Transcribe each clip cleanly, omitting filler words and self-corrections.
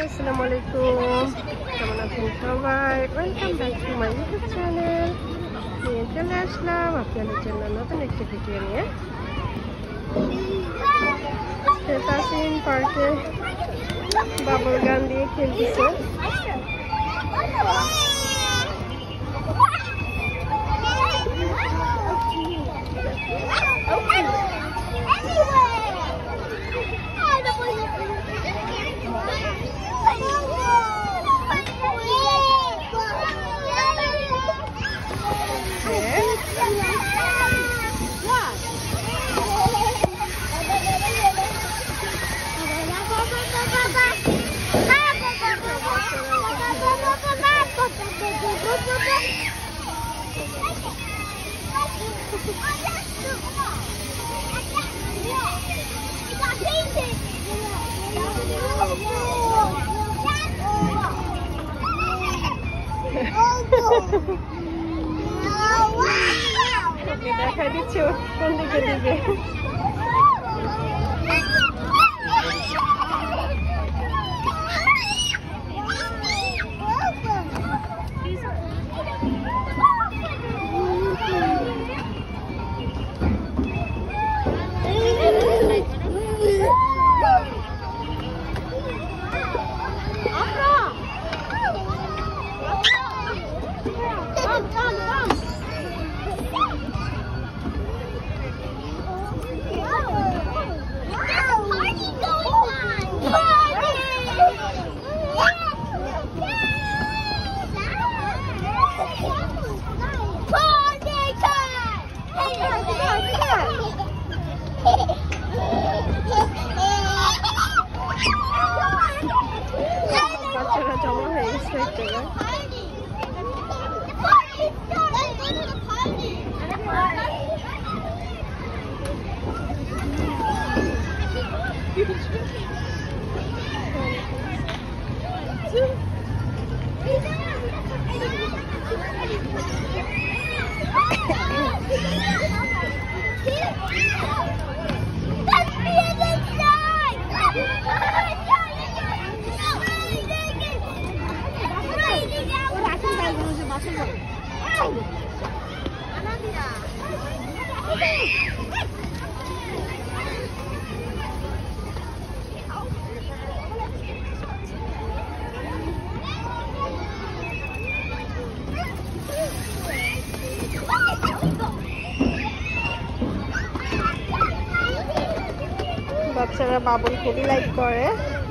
আসসালামু আলাইকুম, কেমন আছেন সবাই? Welcome back to my YouTube channel. নিয়ে চলে আসলাম আপনাদের জন্য নতুন একটি ভিডিও নিয়ে। তাসিন পার্কে বাবল গান দিয়ে খেলতেছে। দেখা দিচ্ছ কোন দিকে দিবে। বাচ্চারা জমা হয়ে গেছে একটা বাচ্চারা বাবুল খুবই লাইক করে।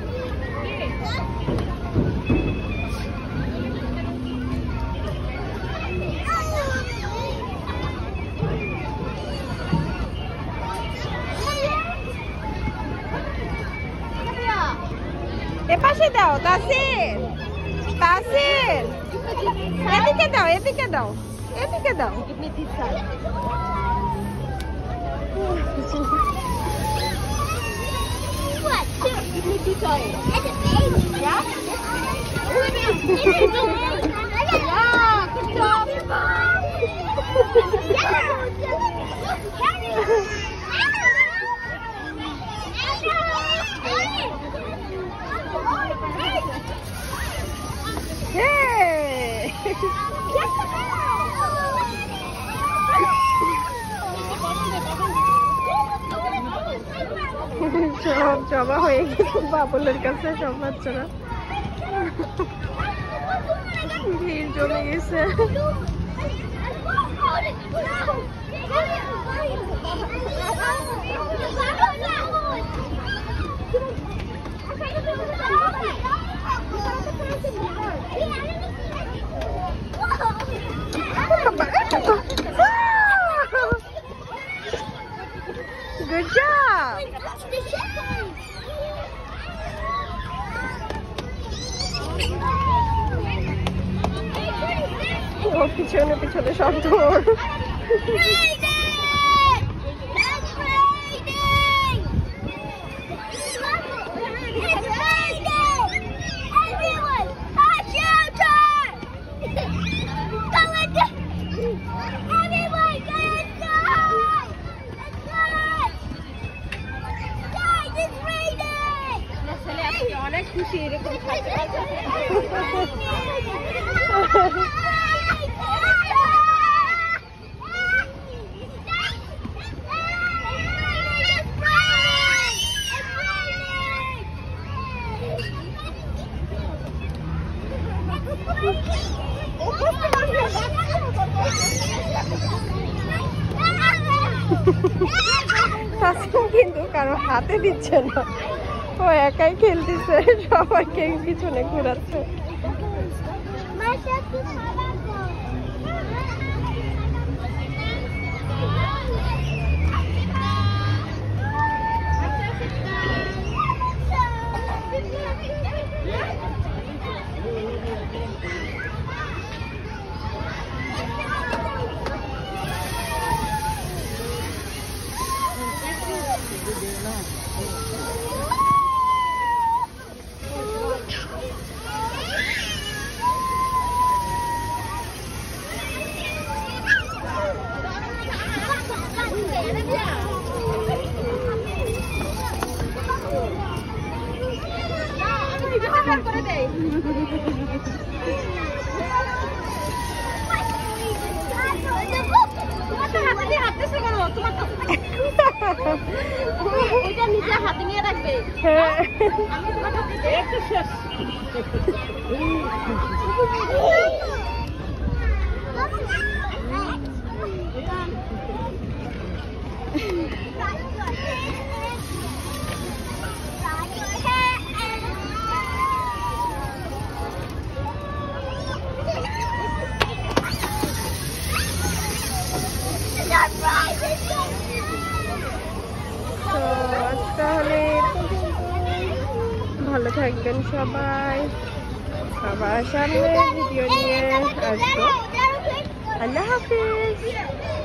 এপাশে দাও তাসিন, তাসিন এদিকে দাও, এদিকে দাও, এদিকে দাও। Give me two toys. That's a baby. Yeah? Yeah, good job. Hey! সব জমা হয়ে গেছে বাবুলের কাছে, সব বাচ্চারা ভিড় জমে গেছে। Good job! ও পিছনে পিছনে শব্দ। অনেক খুশি এরকম কিন্তু কারো হাতে দিচ্ছে না, ও একাই খেলতেছে, সবাইকে পিছনে ঘোরাচ্ছে। নিজে হাতে নিয়ে রাখবে। তাহলে ভালো থাকবেন সবাই, আবার সামনে ভিডিও নিয়ে আসবো। আল্লাহ হাফিজ।